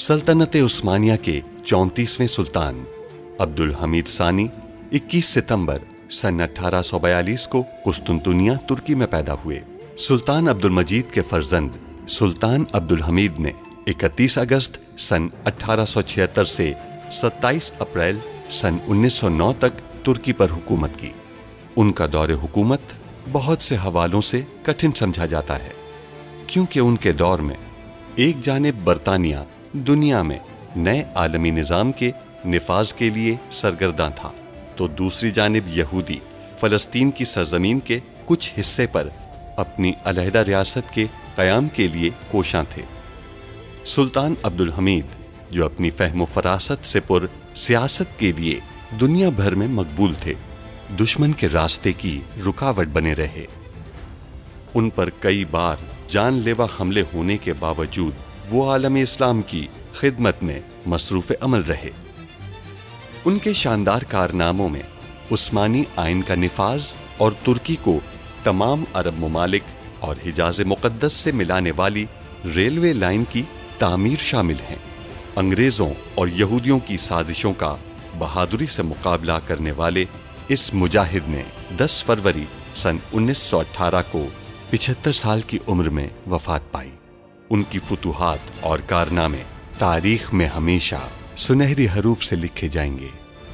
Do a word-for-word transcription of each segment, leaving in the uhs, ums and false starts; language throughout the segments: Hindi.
सल्तनत उस्मानिया के चौंतीसवें सुल्तान अब्दुल हमीद सानी इक्कीस सितंबर सन अठारह सौ बयालीस को कुस्तुनतुनिया तुर्की में पैदा हुए। सुल्तान अब्दुल मजीद के फर्जंद सुल्तान अब्दुल हमीद ने इकतीस अगस्त सन अठारह सौ छिहत्तर से सत्ताईस अप्रैल सन उन्नीस सौ नौ तक तुर्की पर हुकूमत की। उनका दौरे हुकूमत बहुत से हवालों से कठिन समझा जाता है, क्योंकि उनके दौर में एक जानिब बरतानिया दुनिया में नए आलमी निज़ाम के निफाज के लिए सरगर्दा था, तो दूसरी जानिब यहूदी फ़लस्तीन की सरजमीन के कुछ हिस्से पर अपनी अलहदा रियासत के क़याम के लिए कोशां थे। सुल्तान अब्दुल हमीद, जो अपनी फहम फरासत से पुर सियासत के लिए दुनिया भर में मकबूल थे, दुश्मन के रास्ते की रुकावट बने रहे। उन पर कई बार जानलेवा हमले होने के बावजूद वो आलम इस्लाम की खिदमत में मसरूफ़ अमल रहे। उनके शानदार कारनामों में उस्मानी आइन का निफाज और तुर्की को तमाम अरब ममालिक और हिजाज मुक़द्दस से मिलाने वाली रेलवे लाइन की तामीर शामिल हैं। अंग्रेज़ों और यहूदियों की साजिशों का बहादुरी से मुकाबला करने वाले इस मुजाहिद ने दस फरवरी सन उन्नीस सौ अठारह को पिछहत्तर साल की उम्र में वफात पाई। उनकी फुतूहात और कारनामे तारीख में हमेशा सुनहरी हरूफ से लिखे जाएंगे।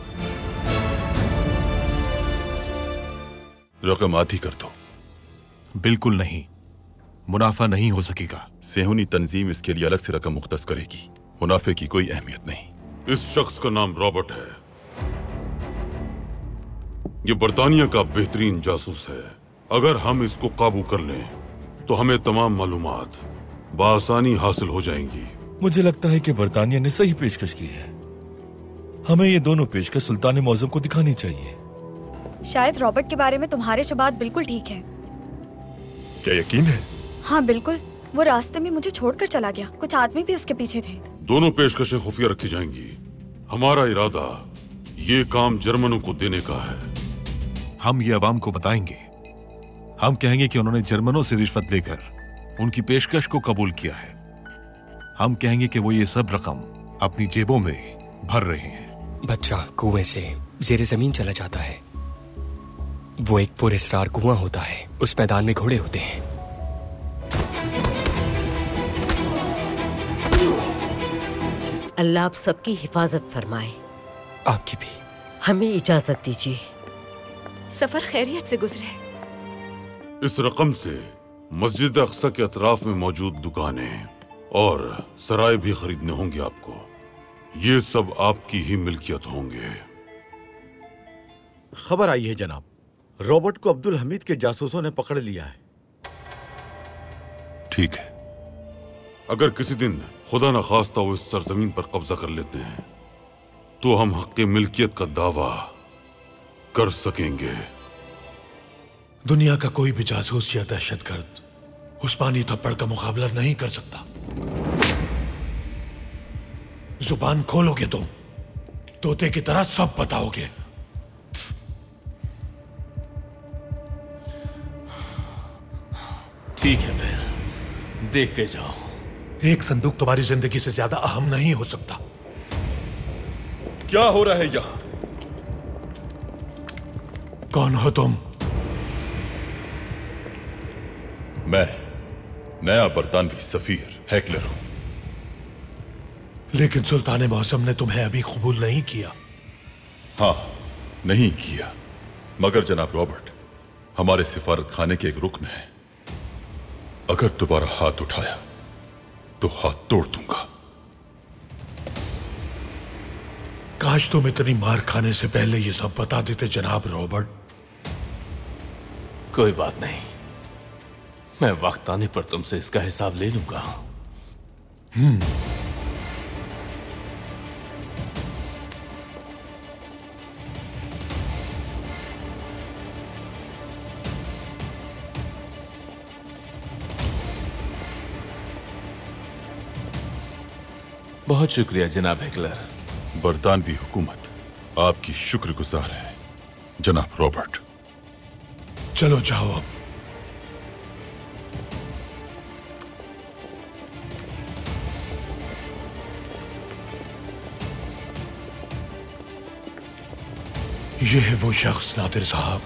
रकम आधी कर दो। बिल्कुल नहीं, मुनाफा नहीं हो सकेगा। सेहूनी तंजीम इसके लिए अलग से रकम मुख्तस करेगी। मुनाफे की कोई अहमियत नहीं। इस शख्स का नाम रॉबर्ट है। ये बरतानिया का बेहतरीन जासूस है। अगर हम इसको काबू कर लें तो हमें तमाम मालूमात बआसानी हासिल हो जाएंगी। मुझे लगता है कि बरतानिया ने सही पेशकश की है। हमें ये दोनों पेशकश सुल्तान मौज़म को दिखानी चाहिए। शायद रॉबर्ट के बारे में तुम्हारे शुबात बिल्कुल ठीक है। क्या यकीन है? हाँ बिल्कुल, वो रास्ते में मुझे छोड़कर चला गया। कुछ आदमी भी उसके पीछे थे। दोनों पेशकशें खुफिया रखी जाएंगी। हमारा इरादा ये काम जर्मनों को देने का है। हम ये अवाम को बताएंगे। हम कहेंगे कि उन्होंने जर्मनों से रिश्वत लेकर उनकी पेशकश को कबूल किया है। हम कहेंगे कि वो ये सब रकम अपनी जेबों में भर रहे हैं। बच्चा कुएं से जेरे जमीन चला जाता है। वो एक पुरस्कार कुआं होता है। उस मैदान में घोड़े होते हैं। अल्लाह आप सबकी हिफाजत फरमाए। आपकी भी। हमें इजाजत दीजिए। सफर खैरियत से गुजरे। इस रकम से मस्जिद अक्सा के अतराफ में मौजूद दुकानें और सराय भी खरीदने होंगे आपको। ये सब आपकी ही मिल्कियत होंगे। खबर आई है जनाब, रॉबर्ट को अब्दुल हमीद के जासूसों ने पकड़ लिया है। ठीक है। अगर किसी दिन खुदा न खास्ता वो इस सरजमीन पर कब्जा कर लेते हैं तो हम हक के मिल्कियत का दावा कर सकेंगे। दुनिया का कोई भी जासूस या दहशतगर्द उस्मानी थप्पड़ का मुकाबला नहीं कर सकता। जुबान खोलोगे तुम, तोते की तरह सब बताओगे। ठीक है, फिर देखते जाओ। एक संदूक तुम्हारी जिंदगी से ज्यादा अहम नहीं हो सकता। क्या हो रहा है यहां? कौन हो तुम? मैं नया बरतानवी सफीर हैकलर हूं। लेकिन सुल्तान मौसम ने तुम्हें अभी कबूल नहीं किया। हाँ, नहीं किया, मगर जनाब रॉबर्ट हमारे सिफारत खाने के एक रुकन है। अगर दोबारा हाथ उठाया तो हाथ तोड़ दूंगा। काश तुम इतनी मार खाने से पहले ये सब बता देते जनाब रॉबर्ट। कोई बात नहीं, मैं वक्त आने पर तुमसे इसका हिसाब ले लूंगा। हम्म बहुत शुक्रिया जनाब हैकलर। बरतानवी हुकूमत आपकी शुक्रगुजार है जनाब रॉबर्ट। चलो जाओ अब। ये है वो शख्स नादिर साहब,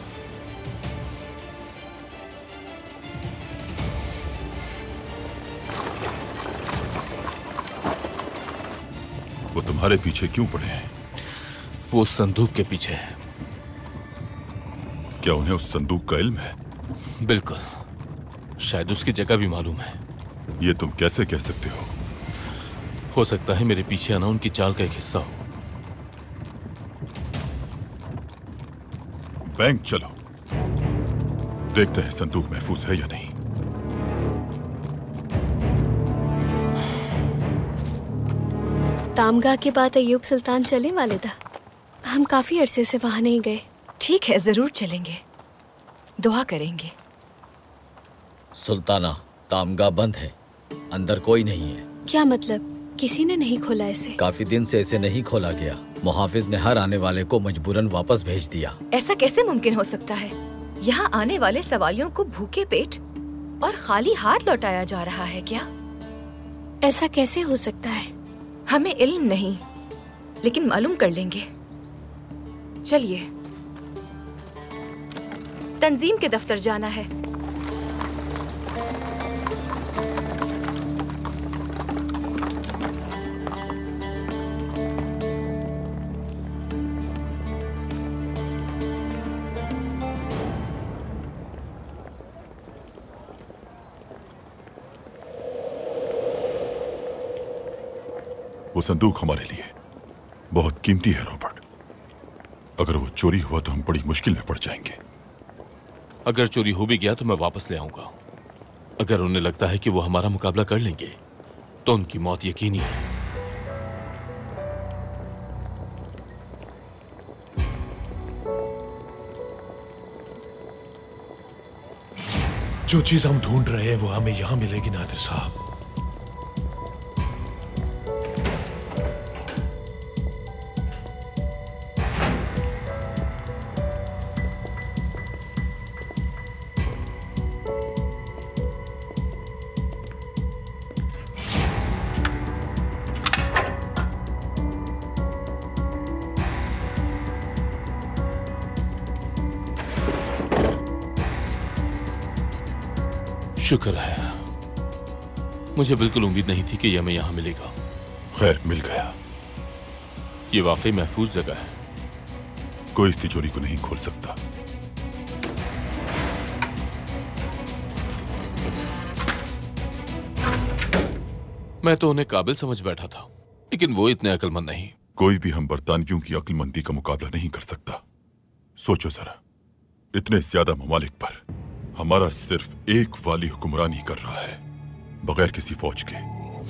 वो तुम्हारे पीछे क्यों पड़े हैं? वो उस संदूक के पीछे है। क्या उन्हें उस संदूक का इल्म है? बिल्कुल, शायद उसकी जगह भी मालूम है। ये तुम कैसे कह सकते हो? हो सकता है मेरे पीछे आना उनकी चाल का एक हिस्सा हो। बैंक चलो, देखते हैं संदूक महफूज है या नहीं। तामगाह के बाद अय्यूब सुल्तान चले वालिदा? हम काफी अरसे से वहां नहीं गए। ठीक है, जरूर चलेंगे, दुआ करेंगे। सुल्ताना, तामगाह बंद है, अंदर कोई नहीं है। क्या मतलब? किसी ने नहीं खोला इसे? काफी दिन से इसे नहीं खोला गया। मुहाफिज ने हर आने वाले को मजबूरन वापस भेज दिया। ऐसा कैसे मुमकिन हो सकता है? यहाँ आने वाले सवालियों को भूखे पेट और खाली हाथ लौटाया जा रहा है क्या? ऐसा कैसे हो सकता है? हमें इल्म नहीं, लेकिन मालूम कर लेंगे। चलिए, तंजीम के दफ्तर जाना है। वो संदूक हमारे लिए बहुत कीमती है रॉबर्ट। अगर वो चोरी हुआ तो हम बड़ी मुश्किल में पड़ जाएंगे। अगर चोरी हो भी गया तो मैं वापस ले आऊंगा। अगर उन्हें लगता है कि वो हमारा मुकाबला कर लेंगे तो उनकी मौत यकीनी है। जो चीज हम ढूंढ रहे हैं वो हमें यहां मिलेगी नादिर साहब। शुक्र है, मुझे बिल्कुल उम्मीद नहीं थी कि यह हमें यहां मिलेगा। खैर, मिल गया। ये वाकई महफूज जगह है। कोई इस तिजोरी को नहीं खोल सकता। मैं तो उन्हें काबिल समझ बैठा था, लेकिन वो इतने अक्लमंद नहीं। कोई भी हम बरतानियों की अक्लमंदी का मुकाबला नहीं कर सकता। सोचो जरा, इतने ज्यादा ममालिक पर हमारा सिर्फ एक वाली हुक्मरानी कर रहा है, बगैर किसी फौज के।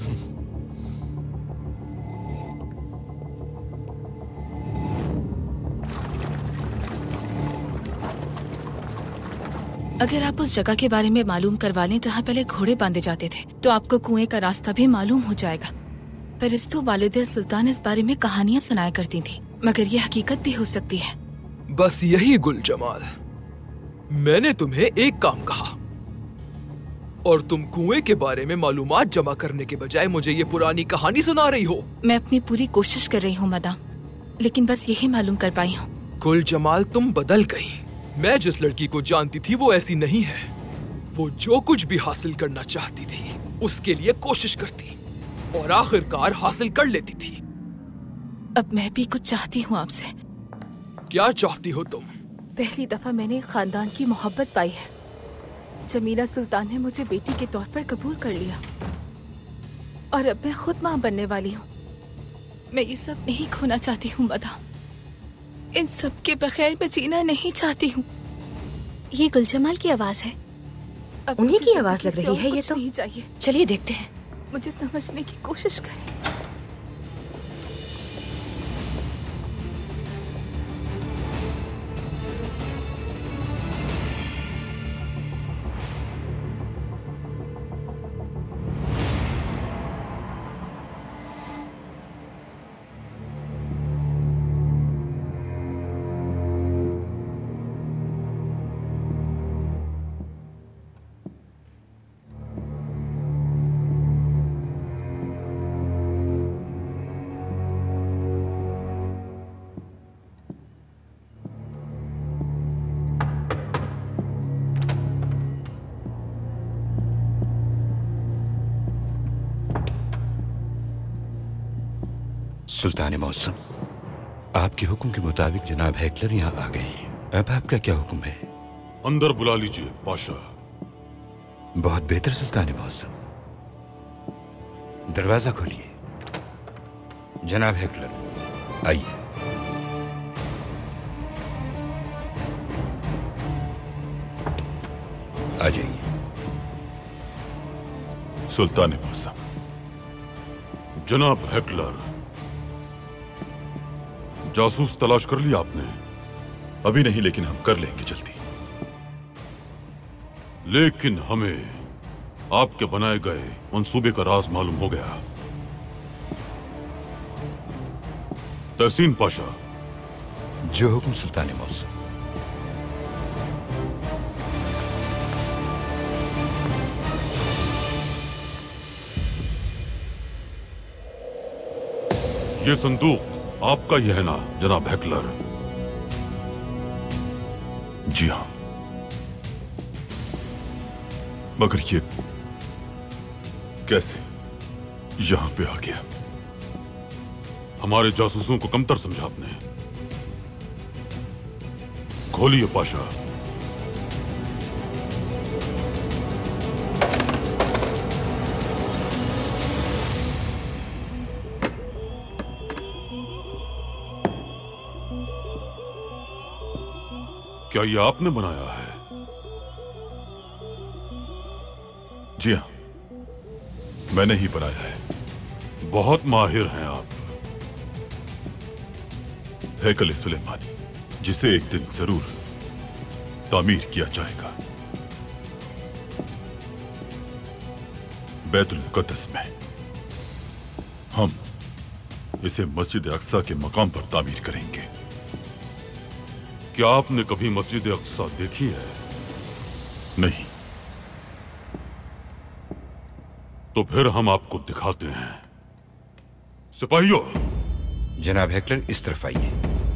अगर आप उस जगह के बारे में मालूम करवा लें जहाँ पहले घोड़े बांधे जाते थे, तो आपको कुएं का रास्ता भी मालूम हो जाएगा। फरिश्तों वालिद सुल्तान इस बारे में कहानियां सुनाया करती थी, मगर यह हकीकत भी हो सकती है। बस यही गुल जमाल, मैंने तुम्हें एक काम कहा और तुम कुएं के बारे में मालूमात जमा करने के बजाय मुझे ये पुरानी कहानी सुना रही हो। मैं अपनी पूरी कोशिश कर रही हूँ मदाम, लेकिन बस यही मालूम कर पाई हूँ। गुल जमाल, तुम बदल गई। मैं जिस लड़की को जानती थी वो ऐसी नहीं है। वो जो कुछ भी हासिल करना चाहती थी उसके लिए कोशिश करती और आखिरकार हासिल कर लेती थी। अब मैं भी कुछ चाहती हूँ आपसे। क्या चाहती हो तुम? पहली दफा मैंने खानदान की मोहब्बत पाई है। जमीला सुल्तान ने मुझे बेटी के तौर पर कबूल कर लिया और अब मैं खुद मां बनने वाली हूँ। मैं ये सब नहीं खोना चाहती हूँ मदाम, इन सब के बगैर मैं जीना नहीं चाहती हूँ। ये गुलजमाल की आवाज है। उन्हीं की आवाज लग रही है ये तो। नहीं चाहिए, चलिए देखते हैं। मुझे समझने की कोशिश करें। सुल्तान मौसम, आपके हुक्म के मुताबिक जनाब हेकलर यहाँ आ गए हैं। अब आपका क्या हुक्म है? अंदर बुला लीजिए पाशा। बहुत बेहतर सुल्तान मौसम, दरवाजा खोलिए। जनाब हेकलर आइए। आ जाइए। सुल्तान मौसम। जनाब हेकलर, जासूस तलाश कर लिया आपने? अभी नहीं, लेकिन हम कर लेंगे जल्दी। लेकिन हमें आपके बनाए गए मंसूबे का राज मालूम हो गया। तहसीन पाशा। जो हुक्म सुल्तान मौसम। ये संदूक आपका ही है ना जनाब हेकलर? जी हां, मगर ये कैसे यहां पे आ गया? हमारे जासूसों को कमतर समझा आपने। खोलिए पाशा। क्या ये आपने बनाया है? जी हां, मैंने ही बनाया है। बहुत माहिर हैं आप। हैकल सुलेमानी, जिसे एक दिन जरूर तामीर किया जाएगा बैतुल मुकद्दस में। हम इसे मस्जिद अक्सा के मकाम पर तामीर करेंगे। क्या आपने कभी मस्जिद अक्सा देखी है? नहीं। तो फिर हम आपको दिखाते हैं। सिपाहियों, जनाब हेकलर इस तरफ आइए।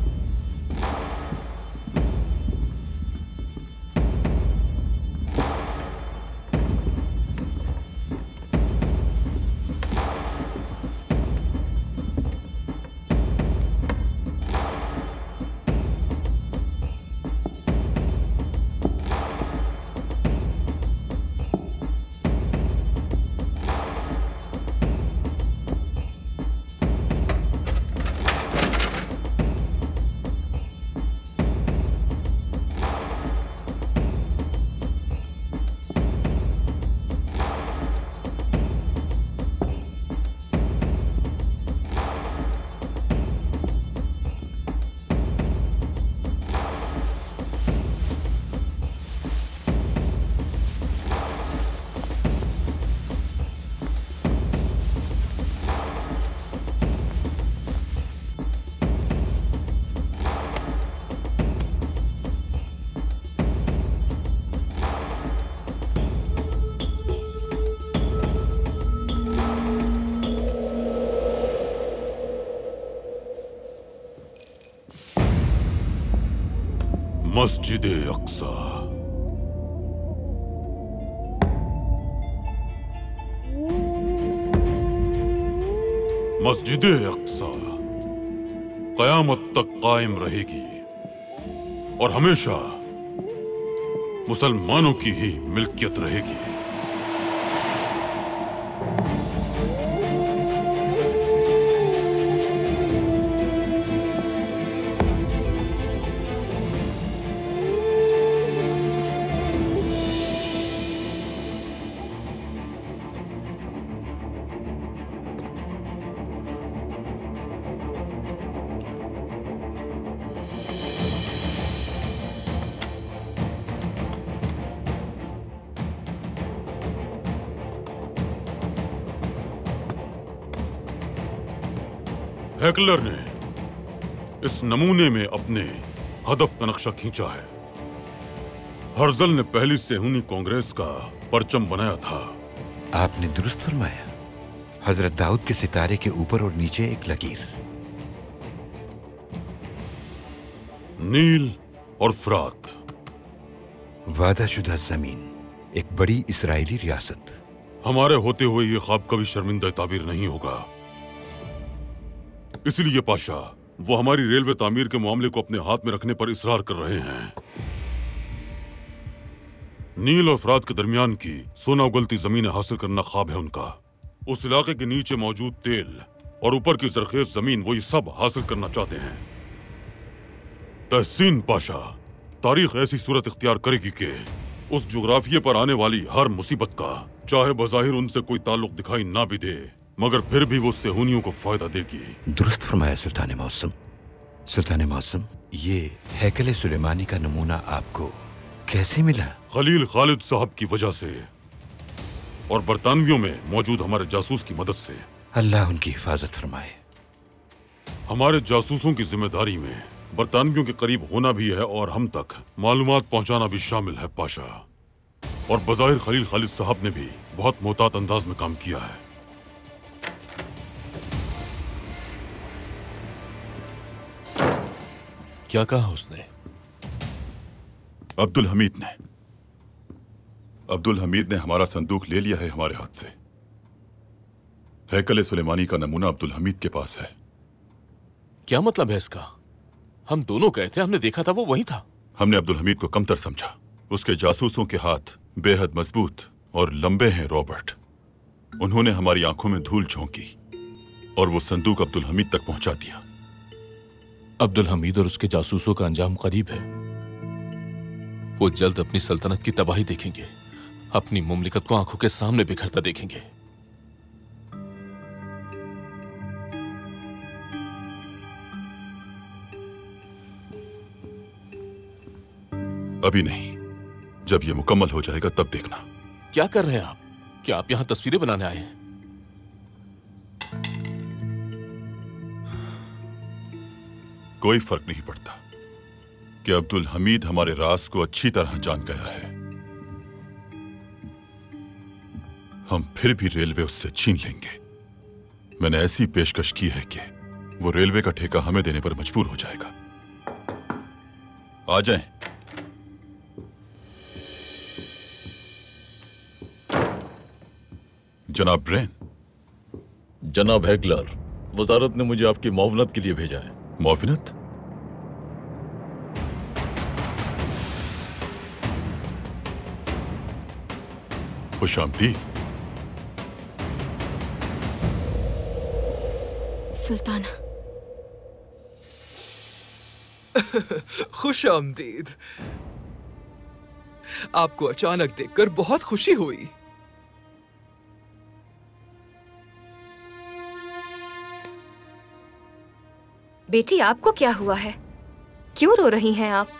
मस्जिद अक्सा। मस्जिद अक्सा कयामत तक कायम रहेगी और हमेशा मुसलमानों की ही मिल्कियत रहेगी। हेकलर ने इस नमूने में अपने हदफ का नक्शा खींचा है। हर्जल ने पहली सेहूनी कांग्रेस का परचम बनाया था। आपने दुरुस्त फरमाया। हजरत दाऊद के सितारे के ऊपर और नीचे एक लकीर। नील और फ्रात, वादाशुदा जमीन, एक बड़ी इसराइली रियासत। हमारे होते हुए ये ख्वाब कभी शर्मिंदा ताबीर नहीं होगा। इसलिए पाशा वो हमारी रेलवे तामीर के मामले को अपने हाथ में रखने पर इसरार कर रहे हैं। नील और फरात के दरमियान की सोना उगलती जमीनें हासिल करना ख्वाब है उनका। उस इलाके के नीचे मौजूद तेल और ऊपर की जरखेज जमीन वो ये सब हासिल करना चाहते हैं। तहसीन पाशा, तारीख ऐसी सूरत इख्तियार करेगी कि उस जुग्राफिये पर आने वाली हर मुसीबत का चाहे बज़ाहिर उनसे कोई ताल्लुक दिखाई ना भी दे, मगर फिर भी वो सेहूनियों को फायदा देगी। दुरुस्त फरमाया सुल्तान मौसम। सुल्तान मौसम, ये हैकल सुलेमानी का नमूना आपको कैसे मिला? खलील खालिद साहब की वजह से और बरतानवियों में मौजूद हमारे जासूस की मदद से। अल्लाह उनकी हिफाजत फरमाए। हमारे जासूसों की जिम्मेदारी में बरतानवियों के करीब होना भी है और हम तक मालूमात पहुंचाना भी शामिल है पाशा। और बज़ाहिर खलील खालिद साहब ने भी बहुत मोहतात अंदाज में काम किया है। क्या कहा उसने? अब्दुल हमीद ने अब्दुल हमीद ने हमारा संदूक ले लिया है हमारे हाथ से। हैकल सुलेमानी का नमूना अब्दुल हमीद के पास है। क्या मतलब है इसका? हम दोनों गए थे, हमने देखा था वो वही था। हमने अब्दुल हमीद को कमतर समझा। उसके जासूसों के हाथ बेहद मजबूत और लंबे हैं रॉबर्ट। उन्होंने हमारी आंखों में धूल झोंकी और वो संदूक अब्दुल हमीद तक पहुंचा दिया। अब्दुल हमीद और उसके जासूसों का अंजाम करीब है। वो जल्द अपनी सल्तनत की तबाही देखेंगे, अपनी मुमलिकत को आंखों के सामने बिखरता देखेंगे। अभी नहीं, जब ये मुकम्मल हो जाएगा तब देखना। क्या कर रहे हैं आप? क्या आप यहां तस्वीरें बनाने आए हैं? कोई फर्क नहीं पड़ता कि अब्दुल हमीद हमारे राज को अच्छी तरह जान गया है। हम फिर भी रेलवे उससे छीन लेंगे। मैंने ऐसी पेशकश की है कि वो रेलवे का ठेका हमें देने पर मजबूर हो जाएगा। आ जाएं। जनाब ब्रेन। जनाब हैकलर, वजारत ने मुझे आपकी मुआवनत के लिए भेजा है। मुआवनत? खुशामदीद। सुल्ताना। खुश आमदीद। आपको अचानक देखकर बहुत खुशी हुई। बेटी, आपको क्या हुआ है? क्यों रो रही हैं आप?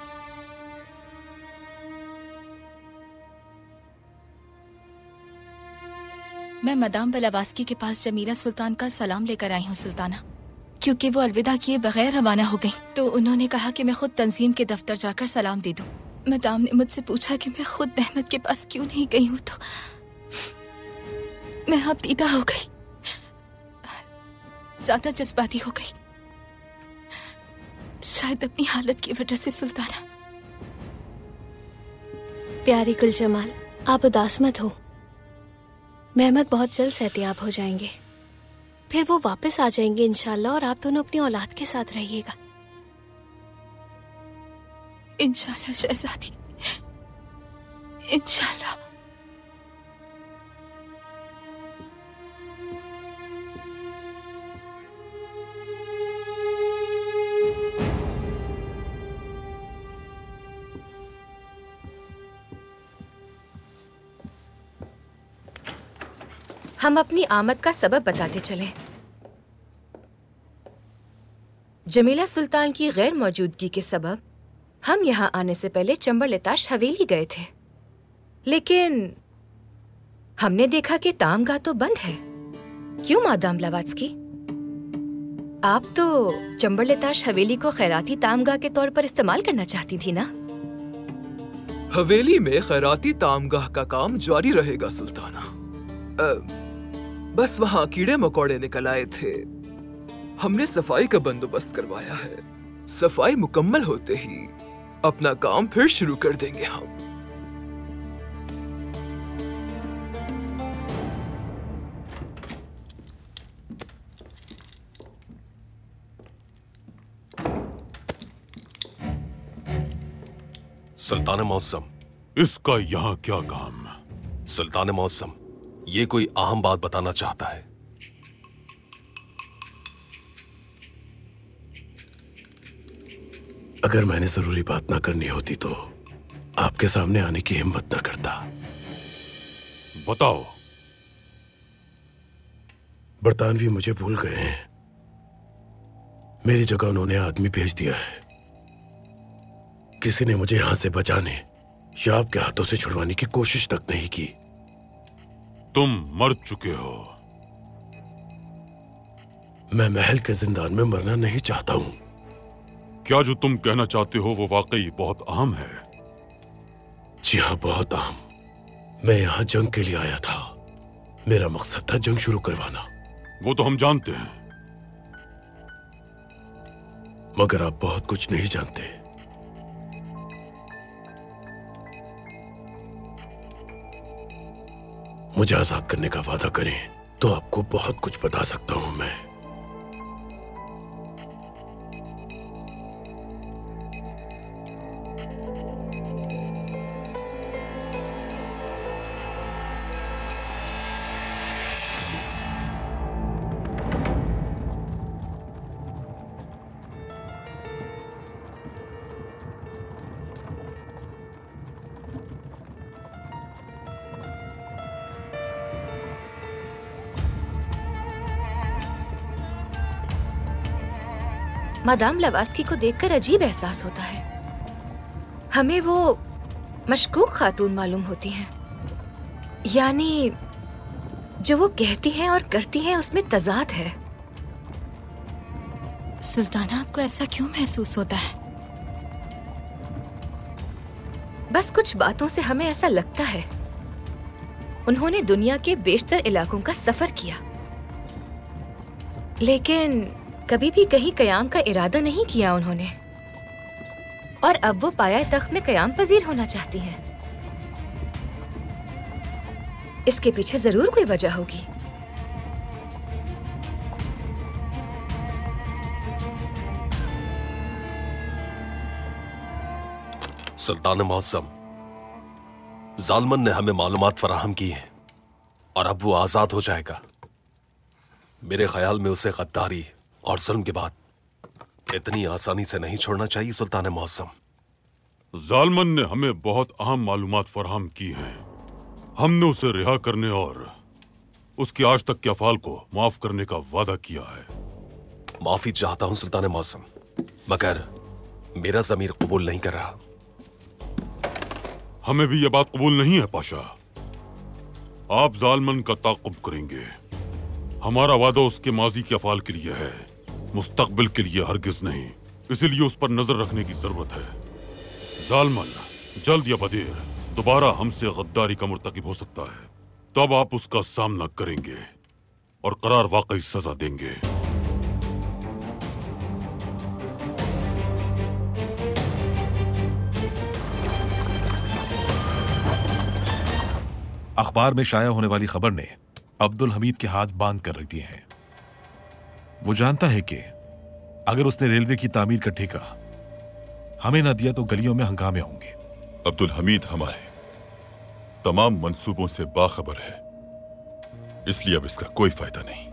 मैं मदाम बलावास्की के पास जमीला सुल्तान का सलाम लेकर आई हूँ सुल्ताना, क्योंकि वो अलविदा किए बगैर रवाना हो गई। तो उन्होंने कहा कि मैं खुद तंजीम के दफ्तर जाकर सलाम दे दूं। मदाम ने मुझसे पूछा कि मैं खुद महमद के पास क्यों नहीं गई हूँ, तो मैं अब दीदा हो गई, ज्यादा जज्बाती हो गई, शायद अपनी हालत की वजह से। सुल्ताना। प्यारी गुल जमाल, आप उदास मत हो। महमद बहुत जल्द सेहतियाब हो जाएंगे, फिर वो वापस आ जाएंगे इंशाल्लाह, और आप दोनों अपनी औलाद के साथ रहिएगा। इंशाल्लाह शहजादी, इंशाल्लाह। हम अपनी आमद का सबब बताते चले। जमीला सुल्तान की गैर मौजूदगी के सबब हम यहाँ आने से पहले चंबरलेताश हवेली गए थे, लेकिन हमने देखा कि तामगाह तो बंद है। क्यों मादाम ब्लावात्स्की? आप तो चंबरलेताश हवेली को खैराती तामगाह के तौर पर इस्तेमाल करना चाहती थी ना? हवेली में खैराती तामगाह का काम जारी रहेगा सुल्ताना। आ, बस वहाँ कीड़े मकोड़े निकल आए थे। हमने सफाई का बंदोबस्त करवाया है। सफाई मुकम्मल होते ही अपना काम फिर शुरू कर देंगे हम। सुल्तान मौसम, इसका यहाँ क्या काम? सुल्तान मौसम, ये कोई अहम बात बताना चाहता है। अगर मैंने जरूरी बात ना करनी होती तो आपके सामने आने की हिम्मत ना करता। बताओ। बरतानवी मुझे भूल गए हैं। मेरी जगह उन्होंने आदमी भेज दिया है। किसी ने मुझे यहां से बचाने या आपके हाथों से छुड़वाने की कोशिश तक नहीं की। तुम मर चुके हो। मैं महल के जिंदान में मरना नहीं चाहता हूं। क्या जो तुम कहना चाहते हो वो वाकई बहुत अहम है? जी हाँ, बहुत अहम। मैं यहाँ जंग के लिए आया था। मेरा मकसद था जंग शुरू करवाना। वो तो हम जानते हैं, मगर आप बहुत कुछ नहीं जानते। मुझे आजाद करने का वादा करें तो आपको बहुत कुछ बता सकता हूं मैं। मादाम लवास्की को देखकर अजीब एहसास होता है। हमें वो मशकूक खातून मालूम होती हैं। यानी जो वो कहती हैं और करती हैं उसमें तजाद है। सुल्ताना, आपको ऐसा क्यों महसूस होता है? बस कुछ बातों से हमें ऐसा लगता है। उन्होंने दुनिया के बेशतर इलाकों का सफर किया, लेकिन कभी भी कहीं कयाम का इरादा नहीं किया उन्होंने। और अब वो पाया तख्त में कयाम पजीर होना चाहती हैं। इसके पीछे जरूर कोई वजह होगी। सुल्तान मौसम, जालमन ने हमें मालूमात फराहम की है और अब वो आजाद हो जाएगा। मेरे ख्याल में उसे गद्दारी और जुल्म के बाद इतनी आसानी से नहीं छोड़ना चाहिए। सुल्तान मौसम, जालमन ने हमें बहुत अहम मालूमात फराहम की हैं। हमने उसे रिहा करने और उसके आज तक के अफाल को माफ करने का वादा किया है। माफी चाहता हूं सुल्तान मौसम, मगर मेरा ज़मीर कबूल नहीं कर रहा। हमें भी यह बात कबूल नहीं है पाशा। आप जालमन का ताक़ुब करेंगे। हमारा वादा उसके माजी के अफाल के लिए है, मुस्तकबिल के लिए हरगिज नहीं। इसीलिए उस पर नजर रखने की जरूरत है। जालमन जल्द या बदेर दोबारा हमसे गद्दारी का मुर्तकिब हो सकता है। तब आप उसका सामना करेंगे और करार वाकई सजा देंगे। अखबार में शाया होने वाली खबर ने अब्दुल हमीद के हाथ बांध कर रख दिए हैं। वो जानता है कि अगर उसने रेलवे की तामीर का ठेका हमें न दिया तो गलियों में हंगामे होंगे। अब्दुल हमीद हमारे तमाम मंसूबों से बाखबर है, इसलिए अब इसका कोई फायदा नहीं।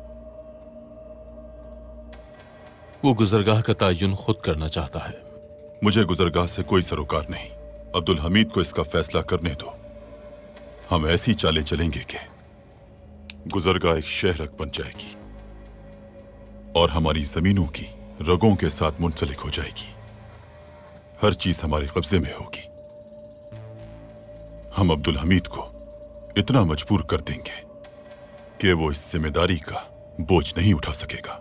वो गुजरगाह का तयन खुद करना चाहता है। मुझे गुजरगाह से कोई सरोकार नहीं। अब्दुल हमीद को इसका फैसला करने दो। हम ऐसी चालें चलेंगे कि गुजरगाह एक शहरक बन जाएगी और हमारी जमीनों की रगों के साथ मुंसलिक हो जाएगी। हर चीज हमारे कब्जे में होगी। हम अब्दुल हमीद को इतना मजबूर कर देंगे कि वो इस जिम्मेदारी का बोझ नहीं उठा सकेगा।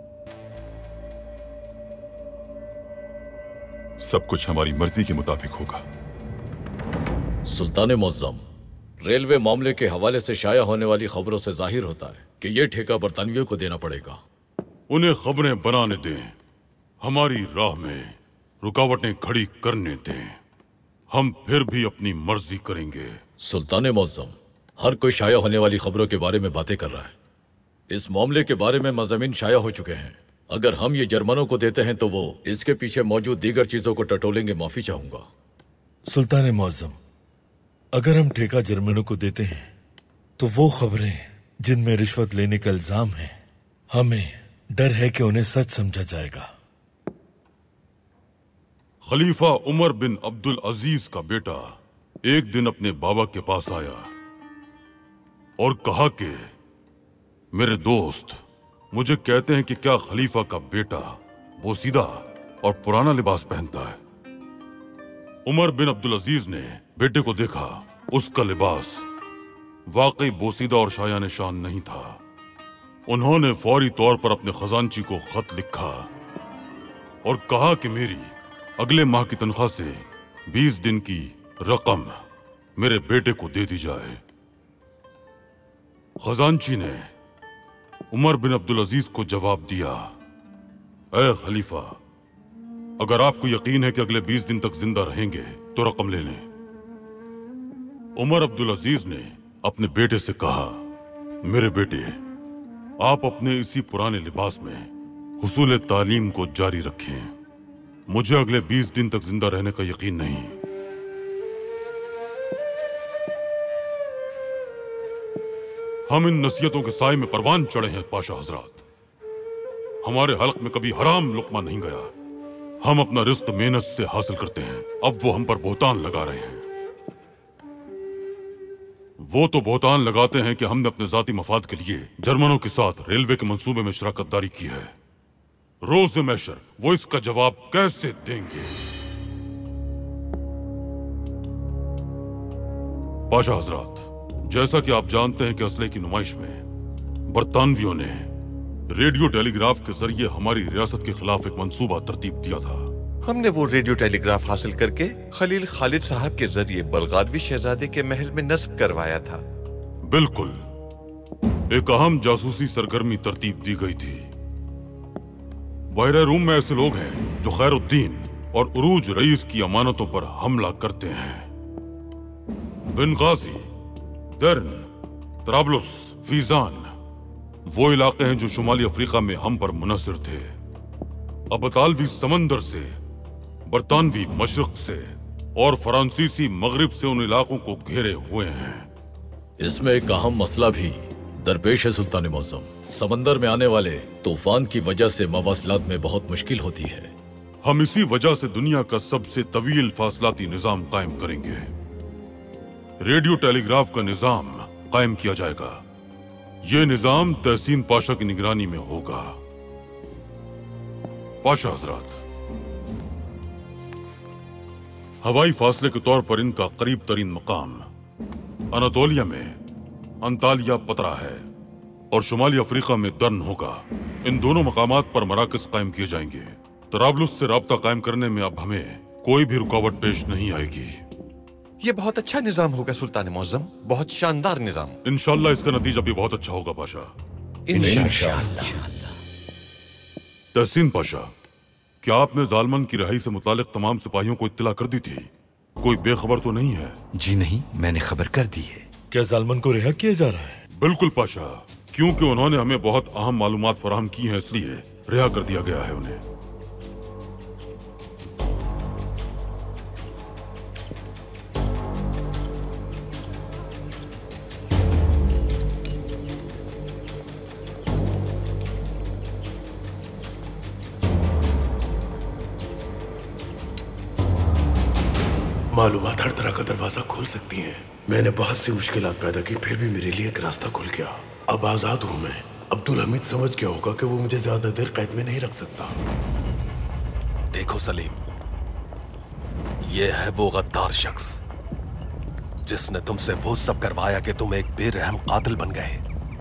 सब कुछ हमारी मर्जी के मुताबिक होगा। सुल्तान मुअज्जम, रेलवे मामले के हवाले से शाया होने वाली खबरों से जाहिर होता है कि यह ठेका बरतानियों को देना पड़ेगा। उन्हें खबरें बनाने दें, हमारी राह में रुकावटें खड़ी करने दें। हम फिर भी अपनी मर्जी करेंगे। सुल्तान मुअज्जम, हर कोई शाया होने वाली खबरों के बारे में बातें कर रहा है। इस मामले के बारे में मज़ामीन शाया हो चुके हैं। अगर हम ये जर्मनों को देते हैं तो वो इसके पीछे मौजूद दीगर चीजों को टटोलेंगे। माफी चाहूंगा। सुल्तान मुअज्जम, अगर हम ठेका जर्मनों को देते हैं तो वो खबरें जिनमें रिश्वत लेने का इल्जाम है, हमें डर है कि उन्हें सच समझा जाएगा। खलीफा उमर बिन अब्दुल अजीज का बेटा एक दिन अपने बाबा के पास आया और कहा कि मेरे दोस्त मुझे कहते हैं कि क्या खलीफा का बेटा बोसीदा और पुराना लिबास पहनता है। उमर बिन अब्दुल अजीज ने बेटे को देखा। उसका लिबास वाकई बोसीदा और शायान शान नहीं था। उन्होंने फौरी तौर पर अपने खजांची को खत लिखा और कहा कि मेरी अगले माह की तनख्वाह से बीस दिन की रकम मेरे बेटे को दे दी जाए। खजांची ने उमर बिन अब्दुल अजीज को जवाब दिया, ऐ खलीफा, अगर आपको यकीन है कि अगले बीस दिन तक जिंदा रहेंगे तो रकम ले लें। उमर अब्दुल अजीज ने अपने बेटे से कहा, मेरे बेटे, आप अपने इसी पुराने लिबास में हुसूल तालीम को जारी रखें। मुझे अगले बीस दिन तक जिंदा रहने का यकीन नहीं। हम इन नसीहतों के साए में परवान चढ़े हैं पाशा हजरात। हमारे हल्क में कभी हराम लुक्मा नहीं गया। हम अपना रिस्क मेहनत से हासिल करते हैं। अब वो हम पर बोहतान लगा रहे हैं। वो तो बोहतान लगाते हैं कि हमने अपने जाती मफाद के लिए जर्मनों के साथ रेलवे के मंसूबे में शराकतदारी की है। रोज़े मैशर वो इसका जवाब कैसे देंगे? पाशा हजरात, जैसा कि आप जानते हैं कि असले की नुमाइश में बरतानवियों ने रेडियो टेलीग्राफ के जरिए हमारी रियासत के खिलाफ एक मंसूबा तरतीब दिया था। हमने वो रेडियो टेलीग्राफ हासिल करके खलील खालिद साहब के जरिए बलगावी शहजादे के महल में नस्ब करवाया था। बिल्कुल, एक अहम जासूसी सरगर्मी तरतीब दी गई थी। बहरे रूम में ऐसे लोग हैं जो खैरुद्दीन और उरूज रईस की अमानतों पर हमला करते हैं। बेनगाजी, दर्न, तराबलुस, फीजान वो इलाके हैं जो शुमाली अफ्रीका में हम पर मुनसर थे। अब अतालवी समंदर से, बरतानवी मशरक से और फ्रांसीसी मगरिब से उन इलाकों को घेरे हुए हैं। इसमें एक अहम मसला भी दरपेश है सुल्तान मौसम। समंदर में आने वाले तूफान की वजह से मवासलात में बहुत मुश्किल होती है। हम इसी वजह से दुनिया का सबसे तवील फासलाती निजाम कायम करेंगे। रेडियो टेलीग्राफ का निजाम कायम किया जाएगा। यह निजाम तहसीन पाशा की निगरानी में होगा। पाशा हजरात, हवाई फासले के तौर पर इनका करीब तरीन मकाम अनातोलिया में अंतालिया पतरा है और शुमाली अफ्रीका में दर्न होगा। इन दोनों मकामात पर मराकज कायम किए जाएंगे। तराबलुस से राब्ता कायम करने में अब हमें कोई भी रुकावट पेश नहीं आएगी। ये बहुत अच्छा निजाम होगा सुल्तान मुअज्जम, बहुत शानदार निजाम। इंशाल्लाह इसका नतीजा भी बहुत अच्छा होगा पाशा। इंशाल्लाह। तहसीन पाशा, क्या आपने जालमन की रिहाई से मुतालिक तमाम सिपाहियों को इत्तला कर दी थी? कोई बेखबर तो नहीं है? जी नहीं, मैंने खबर कर दी है। क्या जालमन को रिहा किया जा रहा है? बिल्कुल पाशा, क्योंकि उन्होंने हमें बहुत अहम मालूमात फराहम की हैं, इसलिए रिहा कर दिया गया है उन्हें। मालूमात हर तरह का दरवाजा खोल सकती हैं। मैंने बहुत सी मुश्किलात पैदा की, फिर भी मेरे लिए एक रास्ता खुल गया। अब आजाद हूं मैं। अब्दुल हमीद समझ गया होगा कि वो मुझे ज्यादा देर कैद में नहीं रख सकता। देखो सलीम, ये है वो गद्दार शख्स जिसने तुमसे वो सब करवाया कि तुम एक बेरहम कातिल बन गए।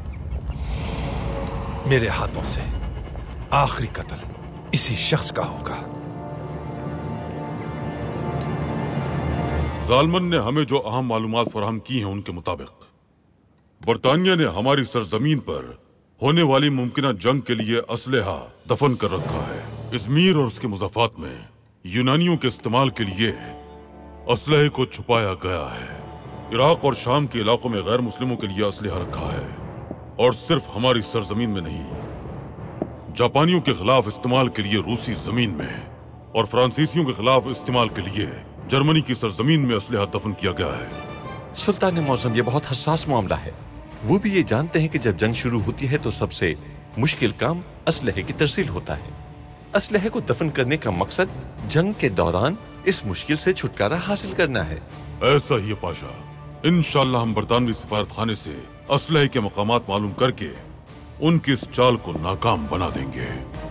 मेरे हाथों से आखिरी कत्ल इसी शख्स का होगा। जालमन ने हमें जो अहम मालूमात फराहम की हैं, उनके मुताबिक बरतानिया ने हमारी सरजमीन पर होने वाली मुमकिना जंग के लिए असलहा दफन कर रखा है। इज़मीर और उसके मुज़ाफ़ात में यूनानियों के इस्तेमाल के लिए असलहे को छुपाया गया है। इराक और शाम के इलाकों में गैर मुस्लिमों के लिए असलहा रखा है, और सिर्फ हमारी सरजमीन में नहीं, जापानियों के खिलाफ इस्तेमाल के लिए रूसी जमीन में और फ्रांसीसियों के खिलाफ इस्तेमाल के लिए जर्मनी की सरजमीन में असलहा दफन किया गया है। सुल्तान मौसम, ये बहुत हसास मामला है। वो भी ये जानते हैं कि जब जंग शुरू होती है तो सबसे मुश्किल काम असलहे की तरसील होता है। असलहे को दफन करने का मकसद जंग के दौरान इस मुश्किल से छुटकारा हासिल करना है। ऐसा ही है पाशा। इंशाअल्लाह हम बरतानवी सफारत खाने से असलहे के मकामात मालूम करके उनकी इस चाल को नाकाम बना देंगे।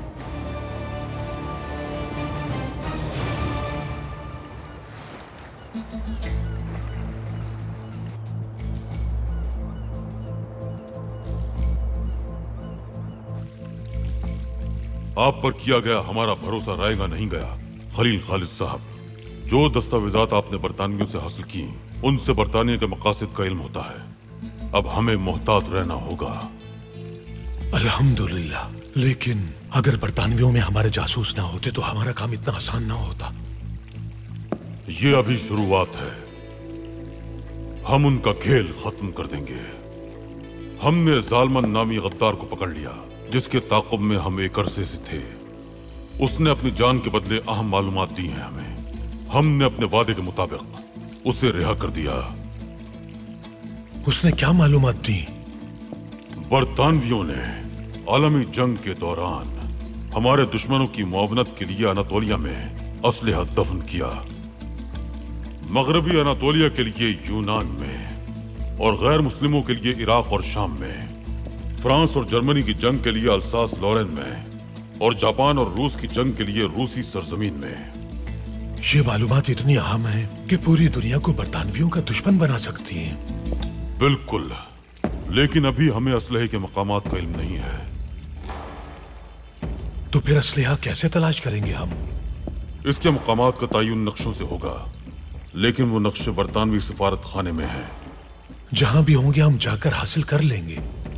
आप पर किया गया हमारा भरोसा रायगा नहीं गया खलील खालिद साहब। जो दस्तावेजात आपने बरतानियों से हासिल की उनसे बरतानिया के मकासद का इल्म होता है। अब हमें मोहतात रहना होगा। अल्हम्दुलिल्लाह। लेकिन अगर बरतानवियों में हमारे जासूस ना होते तो हमारा काम इतना आसान ना होता। ये अभी शुरुआत है, हम उनका खेल खत्म कर देंगे। हमने जालमन नामी गद्दार को पकड़ लिया जिसके ताक़ुब में हम एक अरसे से थे। उसने अपनी जान के बदले अहम मालूमात दी हैं हमें। हमने अपने वादे के मुताबिक उसे रिहा कर दिया। उसने क्या मालूमात दी? बरतानवियों ने आलमी जंग के दौरान हमारे दुश्मनों की मुआवनत के लिए अनातोलिया में असलहा दफन किया। मगरबी अनातोलिया के लिए यूनान में और गैर मुस्लिमों के लिए इराक और शाम में, फ्रांस और जर्मनी की जंग के लिए अल्सास लॉरेन में और जापान और रूस की जंग के लिए रूसी सरजमीन में। ये मालूमात इतनी अहम है कि पूरी दुनिया को बरतानवियों का दुश्मन बना सकती हैं। बिल्कुल, लेकिन अभी हमें असलहे के मकामात का इल्म नहीं है। तो फिर असलहा कैसे तलाश करेंगे हम? इसके मकामात का तयन नक्शों से होगा, लेकिन वो नक्शे बरतानवी सफारत खाने में हैं। जहां भी होंगे हम जाकर हासिल कर लेंगे।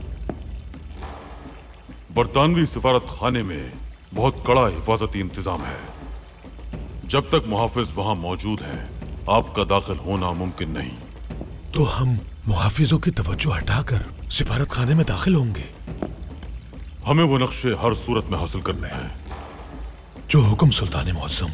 बरतानवी सफारत खाने में बहुत कड़ा हिफाजती इंतजाम है। जब तक मुहाफिज वहां मौजूद हैं, आपका दाखिल होना मुमकिन नहीं। तो हम मुहाफिजों की तवज्जो हटाकर सफारत खाने में दाखिल होंगे। हमें वो नक्शे हर सूरत में हासिल करने हैं। जो हुक्म सुल्तान मौसम।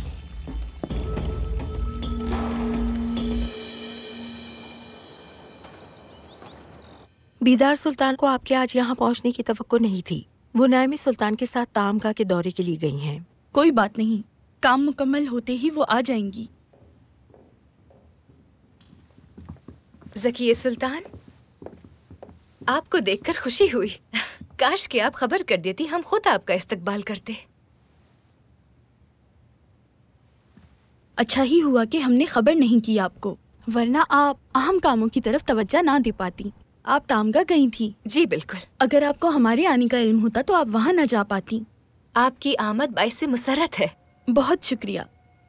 बीदार सुल्तान को आपके आज यहाँ पहुँचने की तवक्को नहीं थी। वो नायमी सुल्तान के साथ तामगा के दौरे के लिए गई हैं। कोई बात नहीं, काम मुकम्मल होते ही वो आ जाएंगी। ज़किये सुल्तान, आपको देखकर खुशी हुई। काश कि आप खबर कर देती, हम खुद आपका इस्तकबाल करते। अच्छा ही हुआ कि हमने खबर नहीं की आपको, वरना आप अहम कामों की तरफ तवज्जो ना दे पाती। आप तामगा गई थी। जी बिल्कुल। अगर आपको हमारे आने का इल्म होता तो आप वहाँ न जा पाती। आपकी आमद बाइसे मुसर्रत है। बहुत शुक्रिया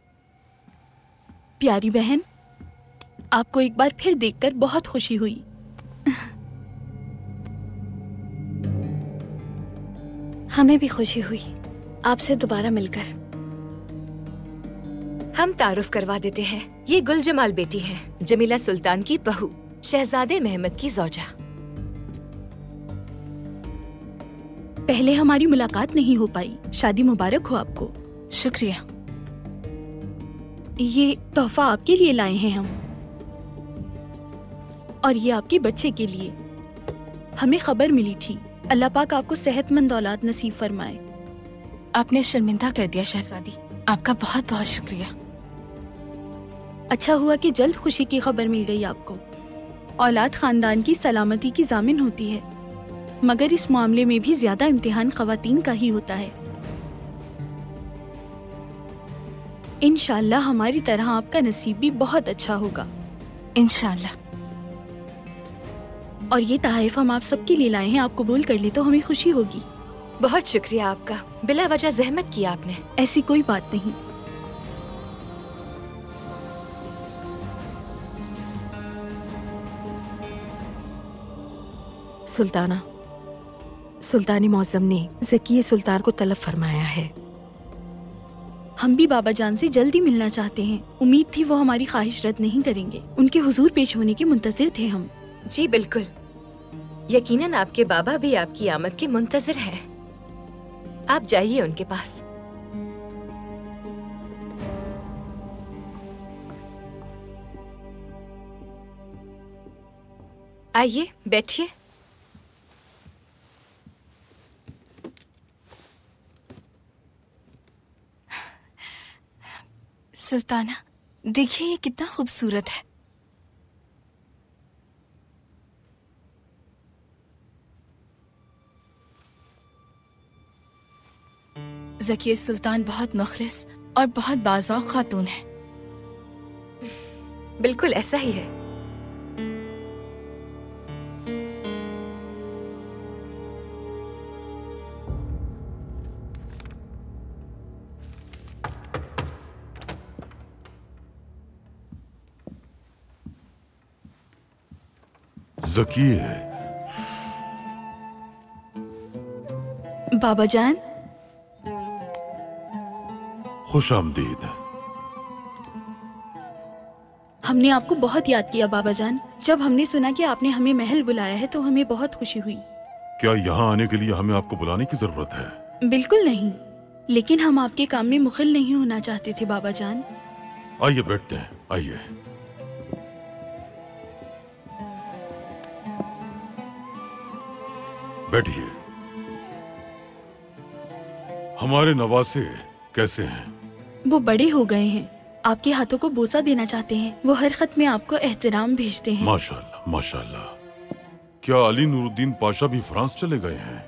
प्यारी बहन, आपको एक बार फिर देखकर बहुत खुशी हुई। हमें भी खुशी हुई आपसे दोबारा मिलकर। हम तारुफ करवा देते हैं। ये गुल जमाल बेटी है, जमीला सुल्तान की बहू, शहजादे महमद की ज़ौजा। पहले हमारी मुलाकात नहीं हो पाई। शादी मुबारक हो आपको। शुक्रिया। ये तोहफा आपके लिए लाए हैं हम, और ये आपके बच्चे के लिए। हमें खबर मिली थी। अल्लाह पाक आपको सेहतमंद औलाद नसीब फरमाए। आपने शर्मिंदा कर दिया शहजादी, आपका बहुत बहुत शुक्रिया। अच्छा हुआ कि जल्द खुशी की खबर मिल गई आपको। औलाद खानदान की सलामती की जामिन होती है, मगर इस मामले में भी ज्यादा इम्तिहान खवातीन का ही होता है। इंशाअल्लाह हमारी तरह आपका नसीब भी बहुत अच्छा होगा। इंशाअल्लाह। और ये तहफ़ हम आप सबके लिए लाए हैं, आप कबूल कर ले तो हमें खुशी होगी। बहुत शुक्रिया आपका, बिला वजह जहमत की आपने। ऐसी कोई बात नहीं। सुल्ताना, सुल्तान मौसम ने ज़किये सुल्तान को तलब फरमाया है। हम भी बाबा जान से जल्दी मिलना चाहते हैं। उम्मीद थी वो हमारी ख्वाहिश रद्द नहीं करेंगे। उनके हुजूर पेश होने के मुंतज़िर थे हम। जी बिल्कुल, यकीनन आपके बाबा भी आपकी आमद के मुंतज़िर हैं। आप जाइए उनके पास। आइए बैठिए। सुल्ताना, देखिए ये कितना खूबसूरत है। ज़किया सुल्तान बहुत मुखलिस और बहुत बाज़ौक़ खातून है। बिल्कुल ऐसा ही है। ज़किया, बाबा जान, खुश आमदीद। हमने आपको बहुत याद किया बाबा जान। जब हमने सुना कि आपने हमें महल बुलाया है तो हमें बहुत खुशी हुई। क्या यहाँ आने के लिए हमें आपको बुलाने की जरूरत है? बिल्कुल नहीं, लेकिन हम आपके काम में मुखिल नहीं होना चाहते थे बाबा जान। आइए बैठते हैं, आइए। बैठिए। हमारे नवासे कैसे हैं? वो बड़े हो गए हैं, आपके हाथों को बोसा देना चाहते हैं। वो हर खत में आपको एहतराम भेजते हैं। माशाल्लाह, माशाल्लाह। क्या अली नूरुद्दीन पाशा भी फ्रांस चले गए हैं?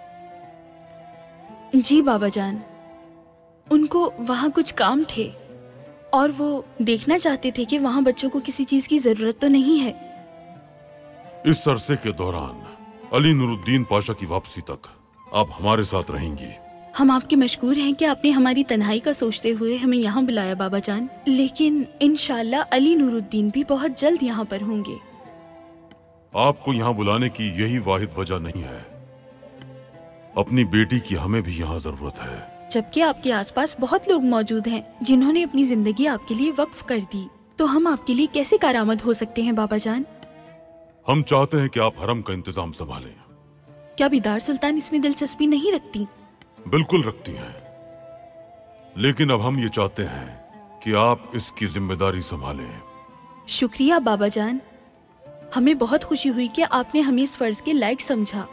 जी बाबा जान, उनको वहाँ कुछ काम थे और वो देखना चाहते थे कि वहाँ बच्चों को किसी चीज की जरूरत तो नहीं है। इस अरसे के दौरान अली नूरुद्दीन पाशा की वापसी तक आप हमारे साथ रहेंगी। हम आपके मशकूर हैं कि आपने हमारी तन्हाई का सोचते हुए हमें यहाँ बुलाया बाबा जान। लेकिन इंशाल्लाह अली नूरुद्दीन भी बहुत जल्द यहाँ पर होंगे। आपको यहाँ बुलाने की यही वाहिद वजह नहीं है, अपनी बेटी की हमें भी यहाँ जरूरत है। जबकि आपके आसपास बहुत लोग मौजूद हैं जिन्होंने अपनी जिंदगी आपके लिए वक्फ कर दी, तो हम आपके लिए कैसे कारआमद हो सकते हैं बाबा जान? हम चाहते हैं कि आप हरम का इंतजाम संभालें। क्या बिदार सुल्तान इसमें दिलचस्पी नहीं रखती? बिल्कुल रखती हैं, लेकिन अब हम ये चाहते हैं कि आप इसकी जिम्मेदारी संभालें। शुक्रिया बाबा जान, हमें बहुत खुशी हुई कि आपने हमें इस फर्ज के लायक समझा।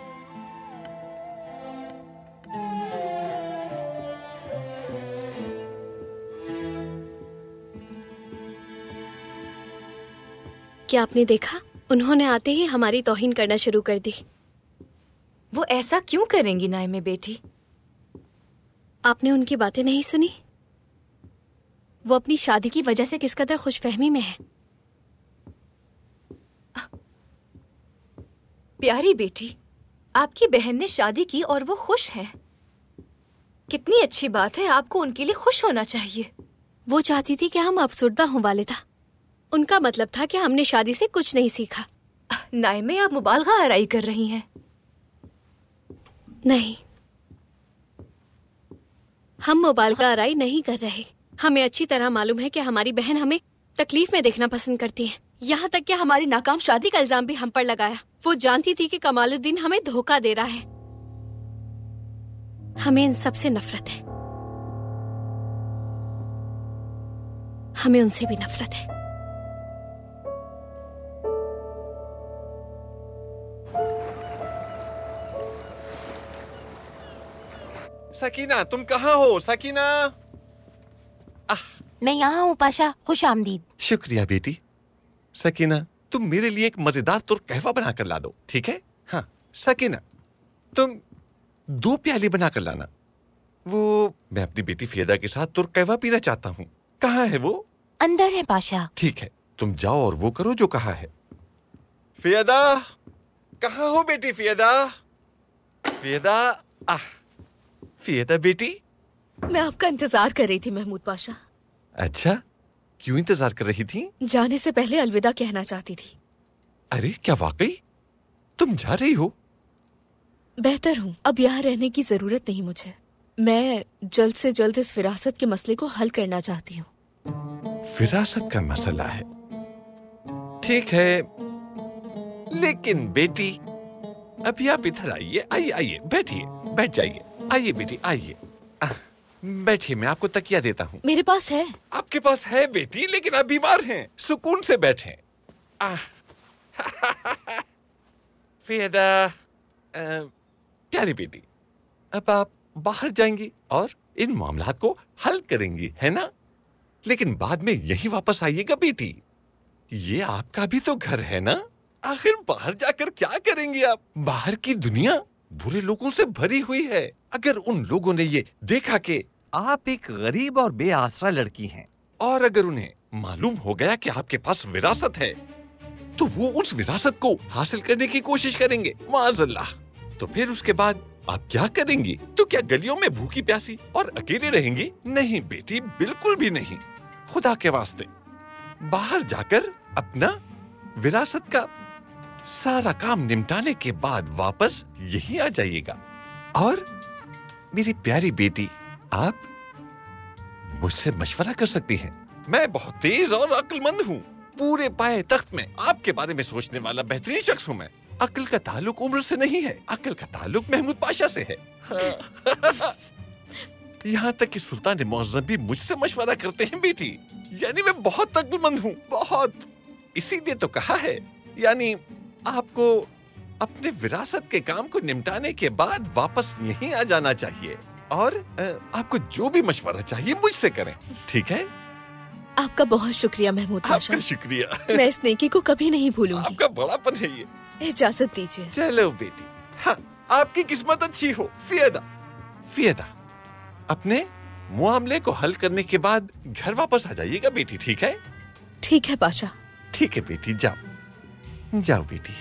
क्या आपने देखा? उन्होंने आते ही हमारी तौहीन करना शुरू कर दी। वो ऐसा क्यों करेंगी नाइमे बेटी? आपने उनकी बातें नहीं सुनी? वो अपनी शादी की वजह से किस कदर खुशफहमी में है। प्यारी बेटी, आपकी बहन ने शादी की और वो खुश है। कितनी अच्छी बात है, आपको उनके लिए खुश होना चाहिए। वो चाहती थी कि हम अफसुर्दा हों वालिदा। उनका मतलब था कि हमने शादी से कुछ नहीं सीखा। नाइमे, आप मुबालगा आराई कर रही हैं। नहीं, हम मुबालगा आराई नहीं कर रहे। हमें अच्छी तरह मालूम है कि हमारी बहन हमें तकलीफ में देखना पसंद करती है। यहाँ तक कि हमारी नाकाम शादी का इल्जाम भी हम पर लगाया। वो जानती थी कि कमालुद्दीन हमें धोखा दे रहा है। हमें इन सब से नफरत है। हमें उनसे भी नफरत है। सकीना, तुम कहाँ हो? सकीना, मैं यहाँ हूँ पाशा। खुश आमदीद। शुक्रिया बेटी। सकीना, तुम मेरे लिए एक मजेदार तुर्क कहवा बनाकर ला दो, ठीक है? हाँ सकीना, तुम दो प्याली बनाकर लाना। वो मैं अपनी बेटी फियदा के साथ तुर्क कहवा पीना चाहता हूँ। कहाँ है वो? अंदर है पाशा। ठीक है, तुम जाओ और वो करो जो कहा है। फियदा, कहाँ हो बेटी? फियदा, फियदा, आह, फियदा बेटी। मैं आपका इंतजार कर रही थी महमूद पाशा। अच्छा, क्यों इंतजार कर रही थी? जाने से पहले अलविदा कहना चाहती थी। अरे क्या वाकई तुम जा रही हो? बेहतर हूँ, अब यहाँ रहने की जरूरत नहीं मुझे। मैं जल्द से जल्द इस विरासत के मसले को हल करना चाहती हूँ। विरासत का मसला है, ठीक है, लेकिन बेटी अभी आप इधर आइए। आइए आइए, बैठिए, बैठ जाइए। आइए बेटी, आइए, बैठिए, मैं आपको तकिया देता हूँ। मेरे पास है। आपके पास है बेटी, लेकिन आप बीमार हैं। सुकून से बैठें। फियदा, प्यारी बेटी, अब आप बाहर जाएंगी और इन मामलात को हल करेंगी, है ना? लेकिन बाद में यही वापस आइएगा बेटी। ये आपका भी तो घर है ना? आखिर बाहर जाकर क्या करेंगी आप? बाहर की दुनिया बुरे लोगों से भरी हुई है। अगर उन लोगों ने ये देखा कि आप एक गरीब और बेआसरा लड़की हैं, और अगर उन्हें मालूम हो गया कि आपके पास विरासत है, तो वो उस विरासत को हासिल करने की कोशिश करेंगे, माज़अल्लाह। तो फिर उसके बाद आप क्या करेंगी? तो क्या गलियों में भूखी प्यासी और अकेले रहेंगी? नहीं बेटी, बिल्कुल भी नहीं। खुदा के वास्ते बाहर जाकर अपना विरासत का सारा काम निपटाने के बाद वापस यहीं आ जाइएगा। और मेरी प्यारी बेटी, आप मुझसे मशवरा कर सकती हैं। मैं बहुत तेज और अक्लमंद हूँ। पूरे पाए तख्त में आपके बारे में सोचने वाला बेहतरीन शख्स हूँ मैं। अक्ल का ताल्लुक उम्र से नहीं है, अक्ल का ताल्लुक महमूद पाशा से है। हाँ। यहाँ तक कि सुल्तान मुअज़्ज़म भी मुझसे मशवरा करते हैं बेटी। यानी मैं बहुत अक्लमंद हूँ, बहुत। इसीलिए तो कहा है, यानी आपको अपने विरासत के काम को निपटाने के बाद वापस यहीं आ जाना चाहिए, और आपको जो भी मशवरा चाहिए मुझसे करें, ठीक है? आपका बहुत शुक्रिया महमूद पाशा। आपका शुक्रिया। मैं इस नेकी को कभी नहीं भूलूंगी। आपका बड़ापन है ये। इजाजत दीजिए। चलो बेटी। हाँ, आपकी किस्मत अच्छी हो। फियदा, फियदा, अपने मामले को हल करने के बाद घर वापस आ जाइएगा बेटी, ठीक है? ठीक है पाशा। ठीक है बेटी, जाओ जाओ बेटी।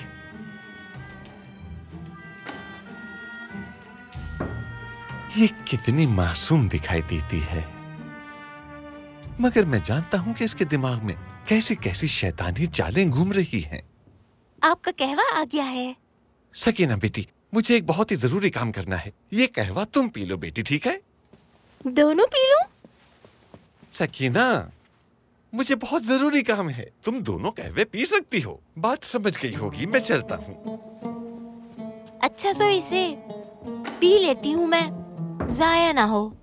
ये कितनी मासूम दिखाई देती है, मगर मैं जानता हूँ कि इसके दिमाग में कैसी कैसी शैतानी चालें घूम रही हैं। आपका कहवा आ गया है। सकीना बेटी, मुझे एक बहुत ही जरूरी काम करना है। ये कहवा तुम पी लो बेटी, ठीक है? दोनों पी लो। सकीना, मुझे बहुत जरूरी काम है। तुम दोनों कहवे पी सकती हो। बात समझ गई होगी, मैं चलता हूँ। अच्छा तो इसे पी लेती हूँ मैं, जाया ना हो।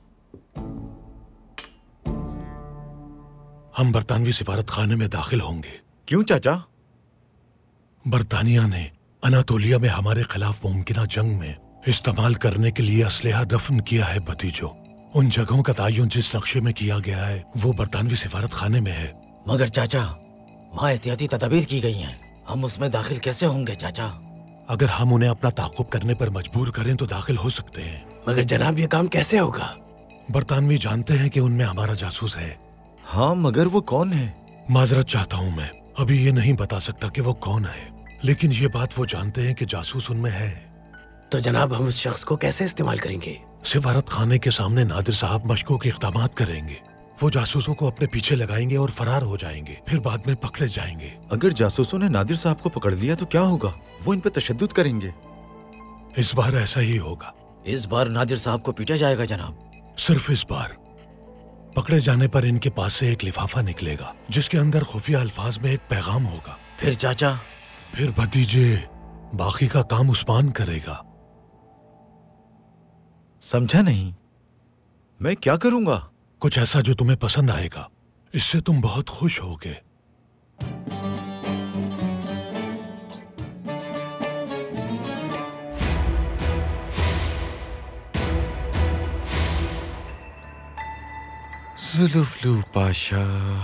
हम बरतानवी सिफारत खाने में दाखिल होंगे। क्यों चाचा? बरतानिया ने अनातोलिया में हमारे खिलाफ मुमकिना जंग में इस्तेमाल करने के लिए असलहा दफन किया है भतीजों। उन जगहों का तयन जिस नक्शे में किया गया है वो बरतानवी सिफारत खाने में है। मगर चाचा, वहाँ एहतियाती तदबीर की गई हैं। हम उसमें दाखिल कैसे होंगे चाचा? अगर हम उन्हें अपना ताक़ुब करने पर मजबूर करें तो दाखिल हो सकते हैं। मगर जनाब, ये काम कैसे होगा? बरतानवी जानते हैं कि उनमें हमारा जासूस है। हाँ, मगर वो कौन है? माजरत चाहता हूँ, मैं अभी ये नहीं बता सकता कि वो कौन है, लेकिन ये बात वो जानते हैं कि जासूस उनमें है। तो जनाब, हम उस शख्स को कैसे इस्तेमाल करेंगे? सिफारत खाने के सामने नादिर साहब मशकों के इक़दामात करेंगे। वो जासूसों को अपने पीछे लगाएंगे और फरार हो जाएंगे, फिर बाद में पकड़े जाएंगे। अगर जासूसों ने नादिर साहब को पकड़ लिया तो क्या होगा? वो इन पे तशद्दुद करेंगे। इस बार ऐसा ही होगा। इस बार नादिर साहब को पीटा जाएगा जनाब? सिर्फ इस बार। पकड़े जाने पर इनके पास से एक लिफाफा निकलेगा जिसके अंदर खुफिया अल्फाज में एक पैगाम होगा। फिर चाचा? फिर भतीजे बाकी का काम उस्मान करेगा। समझा नहीं। मैं क्या करूंगा? कुछ ऐसा जो तुम्हें पसंद आएगा। इससे तुम बहुत खुश होगे। जुल्फलू पाशा,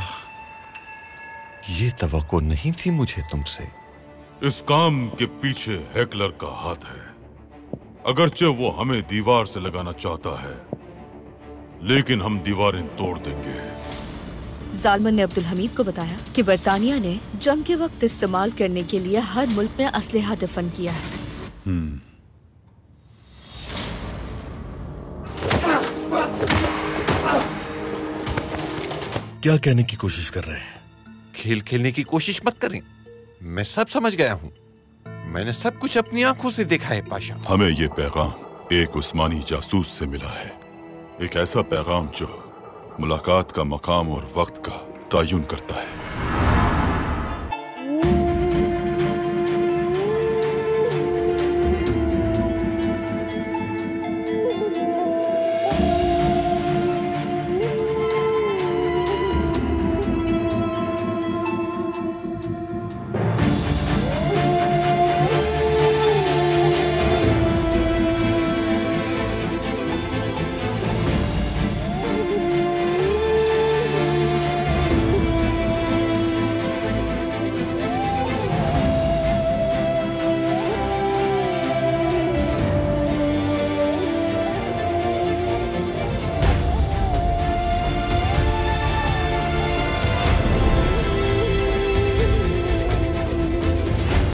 ये तवक्को नहीं थी मुझे तुमसे। इस काम के पीछे हैकलर का हाथ है। अगरचे वो हमें दीवार से लगाना चाहता है, लेकिन हम दीवारें तोड़ देंगे। जालमन ने अब्दुल हमीद को बताया कि बरतानिया ने जंग के वक्त इस्तेमाल करने के लिए हर मुल्क में असलहा दफन किया है। हम्म। क्या कहने की कोशिश कर रहे हैं? खेल खेलने की कोशिश मत करें। मैं सब समझ गया हूँ। मैंने सब कुछ अपनी आंखों से देखा है पाशा। हमें ये पैगाम एक उस्मानी जासूस से मिला है। एक ऐसा पैगाम जो मुलाकात का मकाम और वक्त का तयन करता है।